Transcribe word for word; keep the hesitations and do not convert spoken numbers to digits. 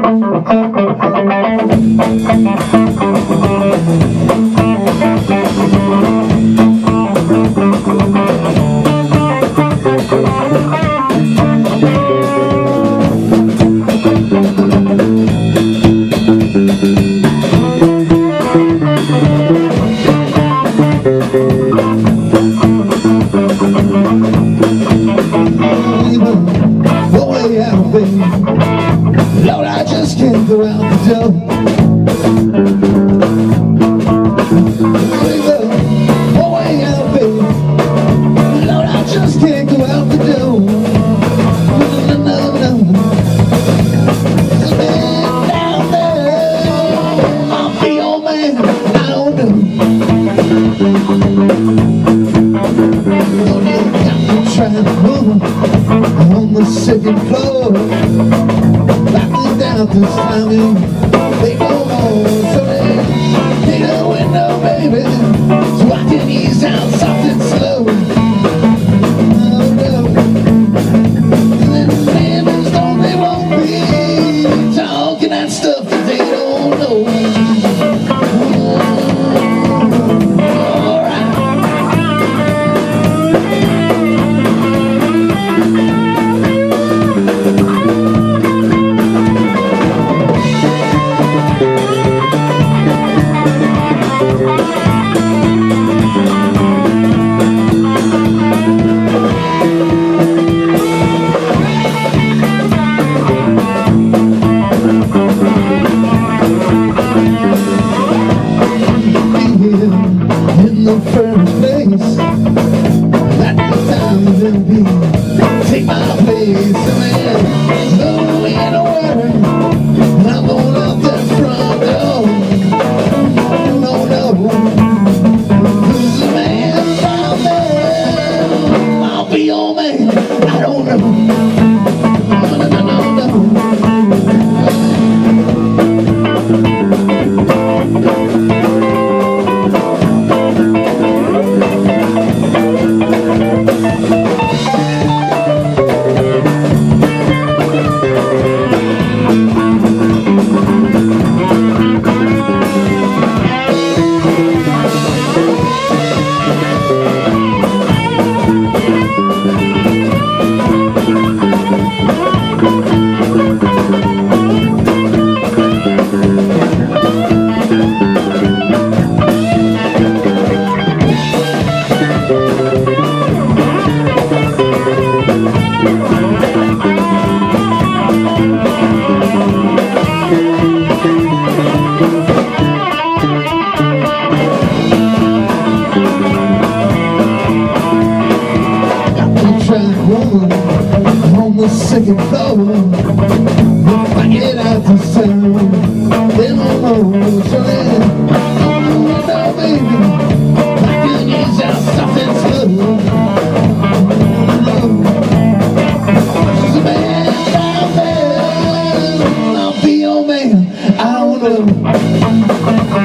Lord, I just can't go out the door. Oh, way out, baby. Lord, I just can't go out the door. No, no, no. There's a man down there. I'll be your man. I don't know. Lord, you got me trying to move on the second floor. Down this time, you they go more. So they take the window, baby, so I can ease down soft and slow. Oh no, little babies don't they won't be talking that stuff that they don't know. In the first place, that time will be take my place. Man, no in a worry, I'm going out that front door. No, no, who's the man down there? I'll be your man. I don't know. No, no, no, no, no. On the second floor, if I get out the sound, then I'll know. So then, oh no, baby, I can use out something slow. There's a man down there, I'll be your man. I don't know.